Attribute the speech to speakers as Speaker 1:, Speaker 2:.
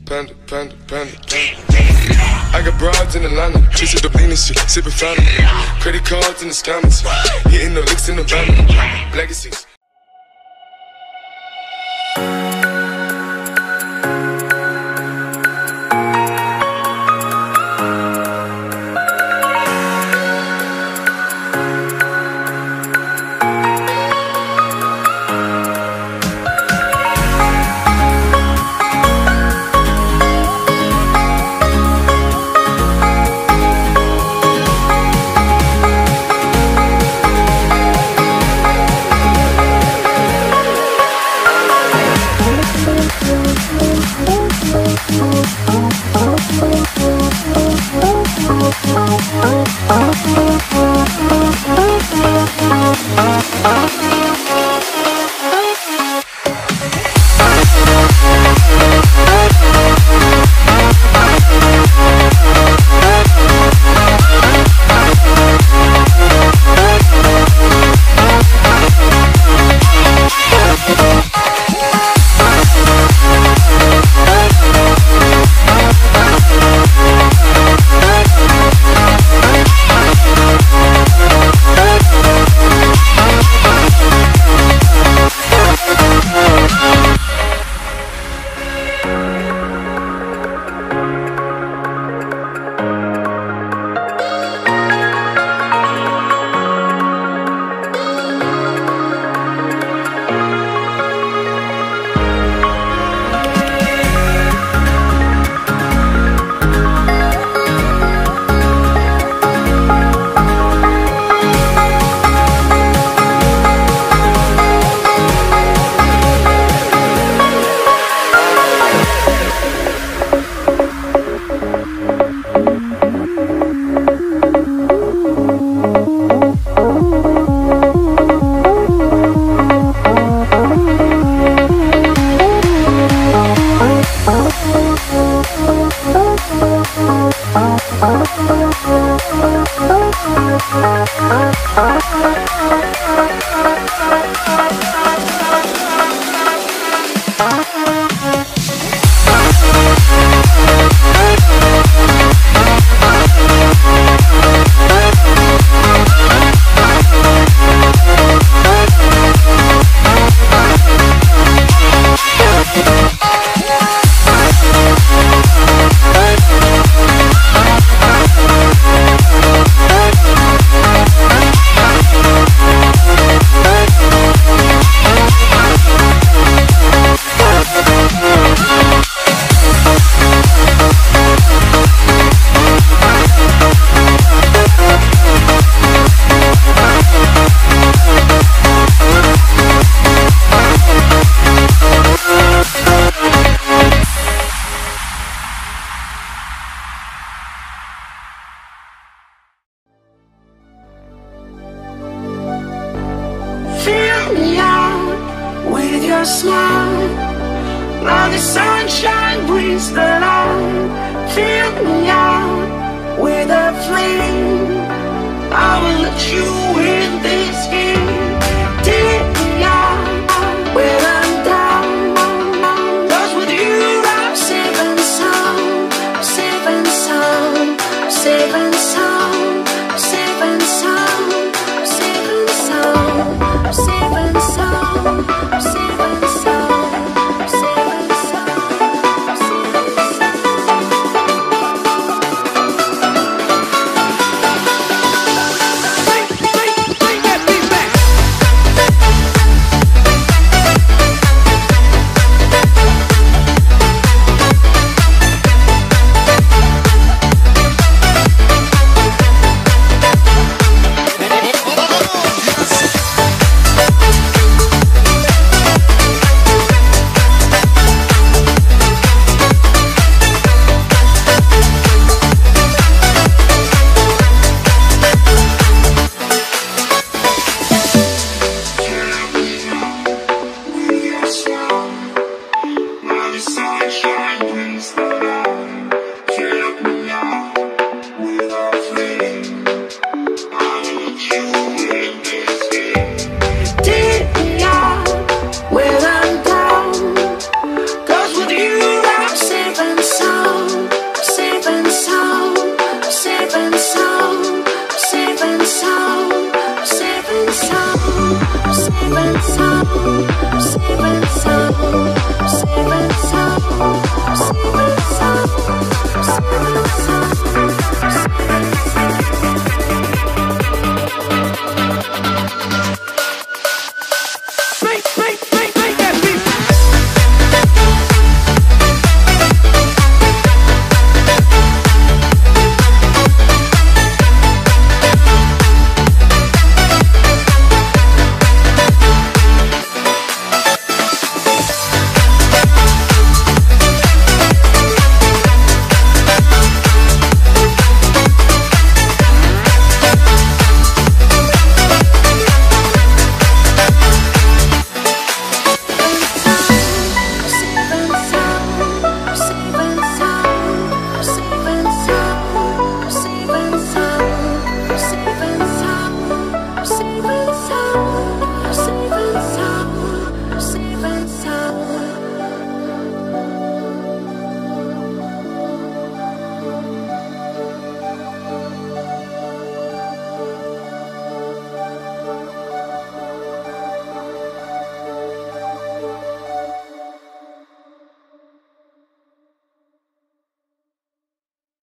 Speaker 1: Panda, panda, panda. I got broads in Atlanta, chasing the lean and shit, sipping fountain. Credit cards in the scammers, hitting the licks in the van. Legacies.
Speaker 2: Smile, now the sunshine brings the light. Fill me out with a flame. I will let you in this game. Take me out when I'm down. 'Cause with you I'm safe and sound. I'm safe and sound. I'm safe and sound. I'm safe and sound. I'm safe and sound. I'm safe and sound. I'm safe and sound. Sunshine brings the light.